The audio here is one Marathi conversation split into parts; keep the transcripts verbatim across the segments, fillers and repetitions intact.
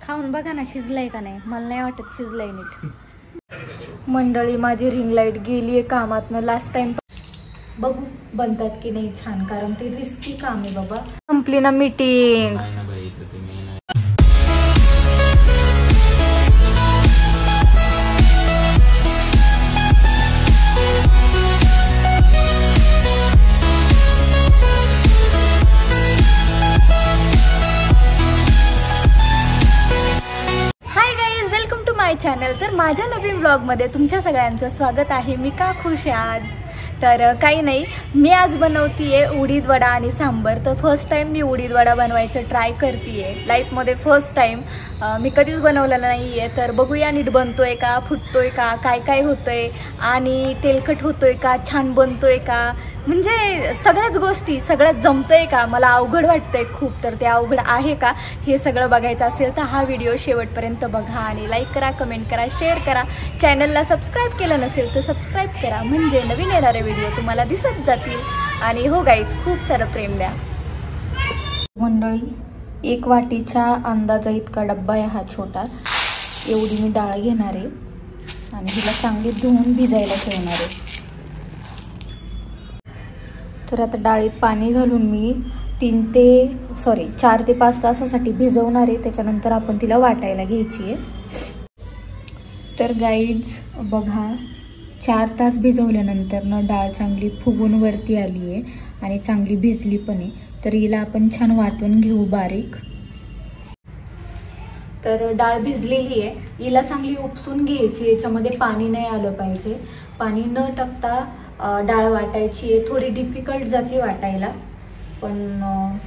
खाऊन बघा ना शिजलंय का नाही. मला नाही वाटत शिजलंय नीट. मंडळी माझी रिंग लाईट गेलीये कामातनं लास्ट टाइम. बघू बनतात की नाही छान, कारण ते रिस्की काम आहे बाबा. संपली ना मीटिंग. माय चॅनल. तर माझ्या नवीन ब्लॉगमध्ये तुमच्या सगळ्यांचं स्वागत आहे. मी का खुश आहे आज, तर काही नाही, मी आज बनवतीये उडीद वडा आणि सांबर. तर फर्स्ट टाइम मी उडीद वडा बनवायचं ट्राय करतीये लाईफमध्ये. फर्स्ट टाइम मी कधीच बनवलेलं नाही आहे. तर बघूया नीट बनतोय का, फुटतोय का, काय काय होतंय आणि तेलकट होतोय का, छान बनतोय का, म्हणजे सगळ्याच गोष्टी सगळ्यात जमतंय का, मला अवघड वाटतंय खूप. तर ते अवघड आहे का हे सगळं बघायचं असेल तर हा व्हिडिओ शेवटपर्यंत बघा आणि लाईक करा, कमेंट करा, शेअर करा. चॅनलला सबस्क्राईब केलं नसेल तर सबस्क्राईब करा, म्हणजे नवीन येणारे व्हिडिओ तुम्हाला दिसत जातील. आणि हो गाईज, खूप सारं प्रेम द्या. मंडळी, एक वाटीच्या अंदाजा इतका डब्बा आहे हा छोटा. एवढी मी डाळ घेणार आहे आणि हिला चांगली धुवून भिजायला ठेवणार आहे. तर आता डाळीत पाणी घालून मी तीन ते सॉरी चार ते पाच तासासाठी भिजवणार आहे. त्याच्यानंतर आपण तिला वाटायला घ्यायची आहे. तर गाईज बघा, चार तास भिजवल्यानंतर ना डाळ चांगली फुगून वरती आली आहे आणि चांगली भिजली पण आहे. तर हिला आपण छान वाटून घेऊ बारीक. तर डाळ भिजलेली आहे, हिला चांगली उपसून घ्यायची. याच्यामध्ये पाणी नाही आलं पाहिजे. पाणी न टाकता डाळ वाटायची आहे. थोडी डिफिकल्ट जाते वाटायला, पण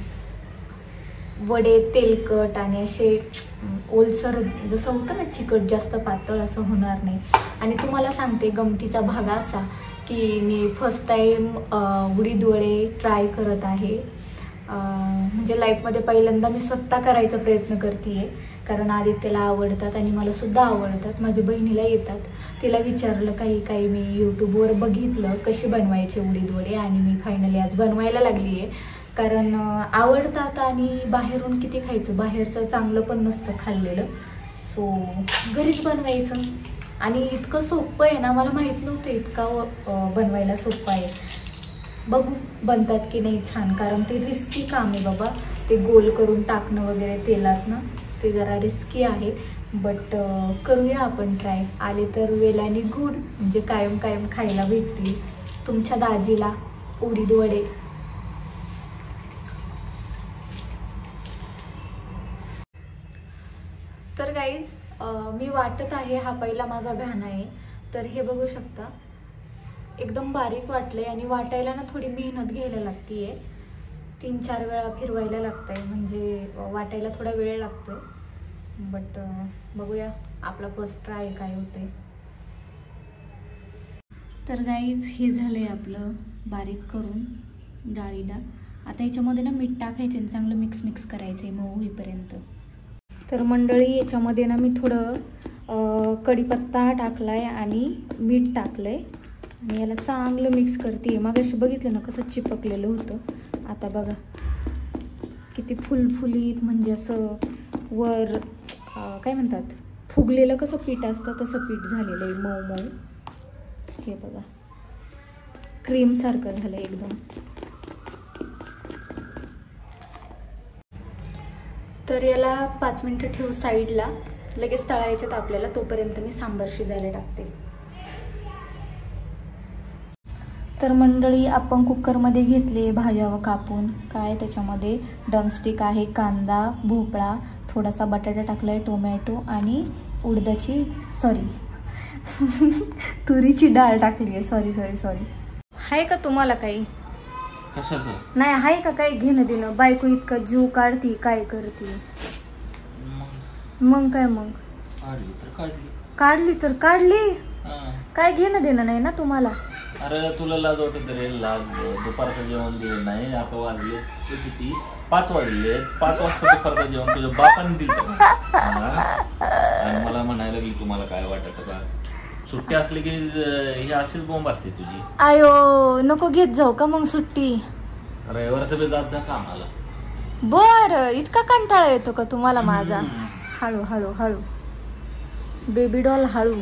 वडे तेलकट आणि असे ओलसर जसं होतं ना चिकट, जास्त पातळ असं होणार नाही. आणि तुम्हाला सांगते गमतीचा भाग असा की मी फर्स्ट टाईम उडीद वडे ट्राय करत आहे. म्हणजे लाईफमध्ये पहिल्यांदा मी स्वतः करायचा प्रयत्न करते आहे, कारण आदित्यला आवडतात आणि मला सुद्धा आवडतात. माझ्या बहिणीला येतात. तिला विचारलं काही काही मी यूट्यूबवर बघितलं कसे बनवायचे उडीद वडे आणि मी फायनली आज बनवायला लागली आहे. कारण आवडतात आणि बाहेरून किती खायचं, बाहेरचं चांगलं पण नसतं खाल्लेलं. सो घरीच बनवायचं आणि इतकं सोपं आहे ना, मला माहीत नव्हतं इतका बनवायला सोपं आहे. बघू बनतात की नाही छान, कारण ते रिस्की काम आहे बाबा. ते गोल करून टाकणं वगैरे तेलात ना, ते जरा रिस्की आहे. बट करूया आपण ट्राय. आले तर वेल आणि गुड, म्हणजे कायम कायम खायला भेटतील तुमच्या दाजीला उडीद वडे. तर गाईज मी वाटत आहे, हा पहिला माझा घाण आहे. तर हे बघू शकता, एकदम बारीक वाटले आणि वाटायला ना थोडी मेहनत घ्यायला लागते आहे. तीन चार वेळा फिरवायला लागत आहे, म्हणजे वाटायला थोडा वेळ लागतोय. बट बघूया आपला फर्स्ट ट्राय काय होते. तर गाईज हे झालंय आपलं बारीक करून डाळीला. आता याच्यामध्ये ना मीठ टाकायचं आणि चांगलं मिक्स मिक्स करायचं आहे मऊ होईपर्यंत. तर मंडळी याच्यामध्ये ना मी थोडं कढीपत्ता टाकलाय आणि मीठ टाकलंय आणि याला चांगलं मिक्स करते. मागाशी बघितलं ना कसं चिपकलेलं होतं, आता बघा किती फुलफुलीत, म्हणजे असं वर काय म्हणतात फुगलेलं कसं पीठ असतं तसं पीठ झालेलं आहे, मऊ मऊ. हे बघा क्रीम सारखं झालं एकदम. तर याला पाच मिनटं ठेवू साईडला, लगेच तळायचं आपल्याला. तोपर्यंत मी सांबार शिजायला टाकते. तर मंडळी आपण कुकरमध्ये घेतले भाज्या व कापून. काय त्याच्यामध्ये ड्रमस्टिक आहे, कांदा, भोपळा, थोडासा बटाटा टाकलाय, टोमॅटो आणि उडदाची सॉरी तुरीची डाळ टाकली आहे. सॉरी सॉरी सॉरी आहे का तुम्हाला काही कशाचं नाही आहे का काही घेणं देणं? बायको इतका जीव काढती, काय करते मग? काय मग काढली तर काढली, काय घेणं देणं नाही ना तुम्हाला? अरे तुला लाज वाटत रे? लाज दुपारचं जेवण दिलं नाही. आता वाजले किती? पाच वाजले. पाच वाजता दुपारचं जेवण तुझ्या बापाने दिलं आणि मला म्हणायला की तुम्हाला काय वाटत का? सुट्टी असली की ही अशीच बोंब असते तुझी. आयो नको घेत जाऊ का मग सुट्टी? रविवारचं बी जात जा कामाला. बर, इतका कंटाळा येतो का तुम्हाला माझा? हळू हळू हळू बेबी डॉल हळू.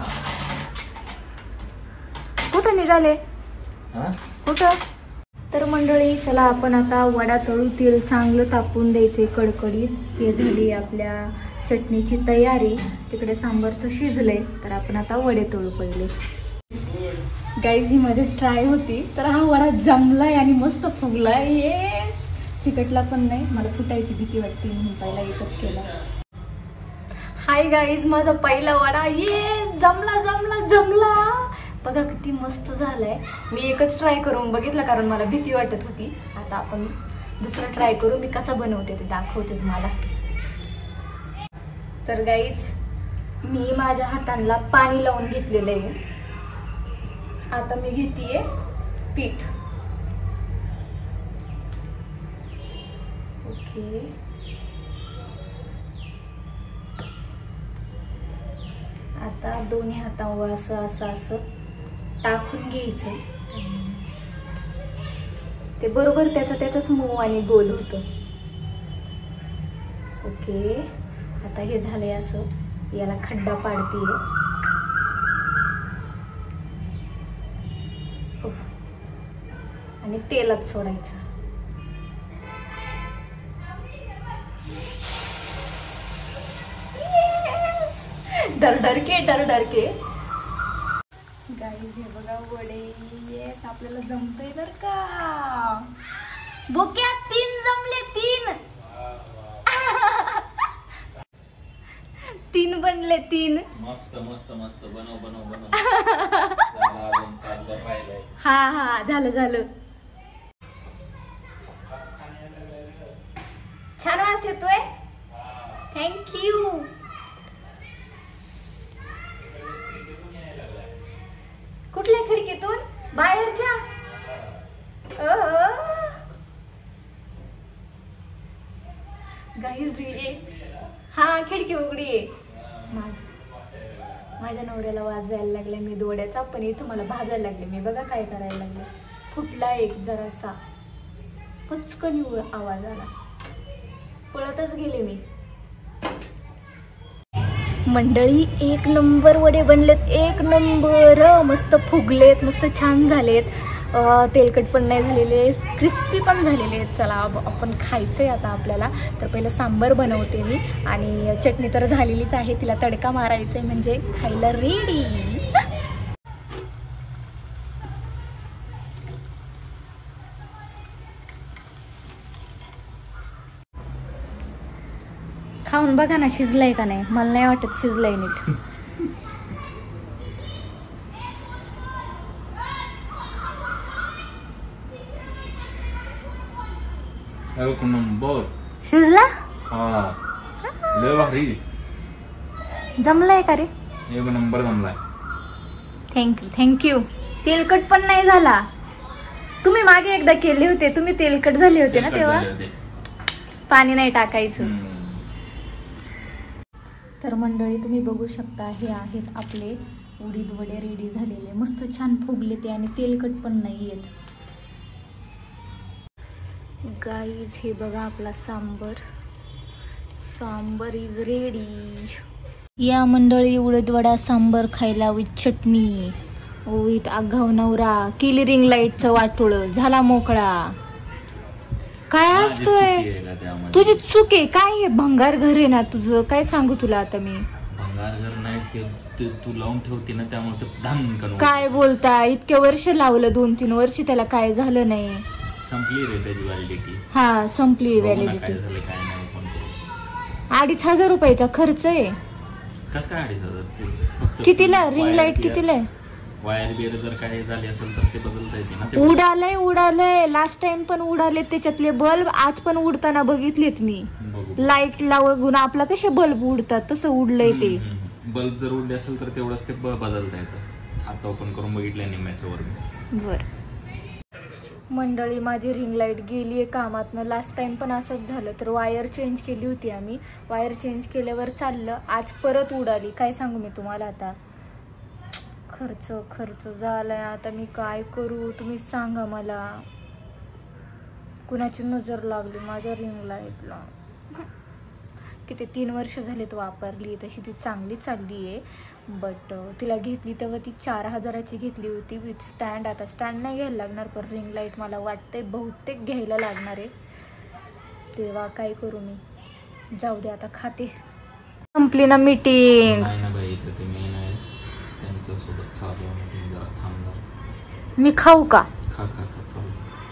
कुठं निघाले कुठं? तर मंडळी चला आपण आता वडा तळू. तेल चांगलं तापून द्यायचे कडकडीत. हे झाली आपल्या चटणीची तयारी. तिकडे सांबारचं शिजलंय तर आपण आता वडे तळू पहिले. गाईज ही माझी ट्राय होती तर हा वडा जमलाय आणि मस्त फुगलाय. येस चिकटला पण नाही. मला फुटायची भीती वाटते म्हणून पहिला एकच केला. हाय गाईज माझा पहिला वडा ये जमला जमला जमला. बघा किती मस्त झालाय. मी एकच ट्राय करून बघितलं कारण मला भीती वाटत होती. आता आपण दुसरा ट्राय करू. मी कसा बनवते ते दाखवते तुम्हाला. तर गाईज मी माझ्या हातांना पाणी लावून घेतलेलं आहे. आता मी घेतीये पीठ. ओके आता दोन्ही हातावर असं असं असं टाकून घ्यायचं. ते बरोबर त्याचा त्याचाच मऊ आणि गोल होतं. ओके आता हे झालंय असं. याला खड्डा पाडतीये. आणि तेलात सोडायचं. डरडरके डरडरके. गाईज हे बघा वडे. येस आपल्याला जमतंय बर का. बोक्या तीन जमले. तीन तीन बनले. तीन मस्त मस्त मस्त बनव बनव बनव. हा हा झालं झालं. छान वास येतोय. थँक्यू. कुठल्या खिडकीतून? बाहेरच्या. गाईज ये हा खिडकी उघडी आहे. माझ्या नवऱ्याला वाजायला लागले मी दोड्याचा. पण इथं मला भाजायला लागले. मी बघा काय करायला लागले. फुटला एक जरासा. पचकन आवाज आला. पळतच गेले मी. मंडळी एक नंबर वडे बनलेत. एक नंबर मस्त फुगलेत. मस्त छान झालेत. तेलकट पण नाही झालेले. क्रिस्पी पण झालेले आहेत. चला आपण खायचंय आता आपल्याला. तर पहिलं सांबार बनवते मी. आणि चटणी तर झालेलीच आहे. तिला तडका मारायचा आहे म्हणजे खायला रेडी. खाऊन बघा ना शिजलंय का नाही. मला नाही वाटत शिजलंय नीट. एक नंबर शिजला. हा लय भारी. जमलाय का रे. एक नंबर जमलाय. Thank you thank you. तेलकट पण नाही झाला. तुम्ही मागे एकदा केले होते. तुम्ही तेलकट झाले होते ना तेव्हा. पाणी नाही टाकायचं. तर मंडळी तुम्ही बघू शकता हे आहेत आपले उडीद वडे रेडी झालेले. मस्त छान फुगले ते आणि तेलकट पण नाही आहेत. गाईज हे बघा आपला सांबर. Sambar is ready. या मंडळी उडीद वडा सांबर खायला विथ चटणी विथ आघाव नवरा. केली रिंग लाईटचं वाटोळ झाला मोकळा. काय असतोय तुझी चूक आहे. काय हे भंगार घर आहे ना तुझं. काय सांगू तुला आता मी. भंगार घर नाही ते तू लावून ठेवते ना त्यामुळे ते धान करून. काय बोलता. इतके वर्ष लावलं. दोन तीन वर्ष त्याला काय झालं नाही. संपली रे त्याची व्हॅलिडिटी. हा संपली व्हॅलिडिटी. अडीच हजार रुपयाचा खर्च आहे. कस काय अडीच हजार. कितीला रिंग लाईट कितीला आहे. वायर बियर जर काय झाले असेल तर ते बदलता येते ना. उडालय उडालय. लास्ट टाइम पण उडाले त्याच्यातले बल्ब. आज पण उडताना बघितलेत मी. लाईट लावून आपला कसे बल्ब उडतात तसं उडलंय ते. बल्ब जर उडले असेल तर तेवढंच ते बदलता येतं. आता ओपन करून बघितलंय निम्म्याच्या वर. बर मंडळी माझी रिंग लाईट गेली आहे कामातनं. लास्ट टाइम पण असंच झालं. तर वायर चेंज केली होती आम्ही. वायर चेंज केल्यावर चाललं. आज परत उडाली. काय सांगू मी तुम्हाला आता. खर्च खर्च झालाय. आता मी काय करू तुम्ही सांगा मला. कुणाची नजर लागली माझ्या रिंग लाईटला. किती तीन वर्ष झालेत वापरली, तशी ती चांगली चालली आहे. बट तिला घेतली तेव्हा ती चार हजाराची घेतली होती विथ स्टँड. आता स्टँड नाही घ्यायला लागणार, पण रिंग लाईट मला वाटते बहुतेक घ्यायला लागणार आहे. तेव्हा काय करू मी, जाऊ दे आता खाते. संपली ना मीटिंग. नाही ना बाई, इथं ते मेन आहे त्यांच्या सोबत चालू आहे मीटिंग, जरा थांबणार. मी खाऊ का? खा खा खा चालू.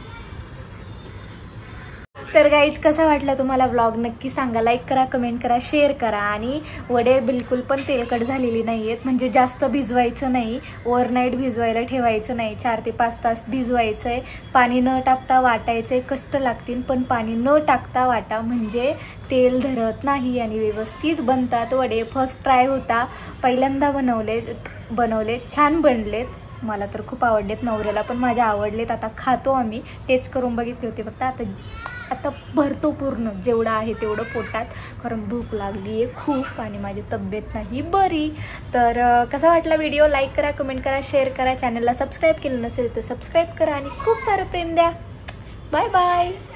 तर गाईज कसा वाटला तुम्हाला ब्लॉग नक्की सांगा. लाईक करा, कमेंट करा, शेअर करा. आणि वडे बिलकुल पण तेलकट झालेली नाही आहेत, म्हणजे जास्त भिजवायचं नाही, ओव्हरनाईट भिजवायला ठेवायचं नाही, चार ते पाच तास भिजवायचं आहे. पाणी न टाकता वाटायचं आहे, कष्ट लागतील पण पाणी न टाकता वाटा, म्हणजे तेल धरत नाही आणि व्यवस्थित बनतात वडे. फर्स्ट ट्राय होता, पहिल्यांदा बनवले बनवले छान बनलेत. मला तर खूप आवडलेत, नवऱ्याला पण माझ्या आवडलेत. आता खातो आम्ही, टेस्ट करून बघितले होते फक्त. आता आता भरतो पूर्ण, जेवढं आहे तेवढं पोटात, कारण भूक लागली आहे खूप आणि माझी तब्येत नाही बरी. तर कसा वाटला व्हिडिओ, लाईक करा, कमेंट करा, शेअर करा. चॅनलला सबस्क्राईब केलं नसेल तर सबस्क्राईब करा आणि खूप सारं प्रेम द्या. Bye bye.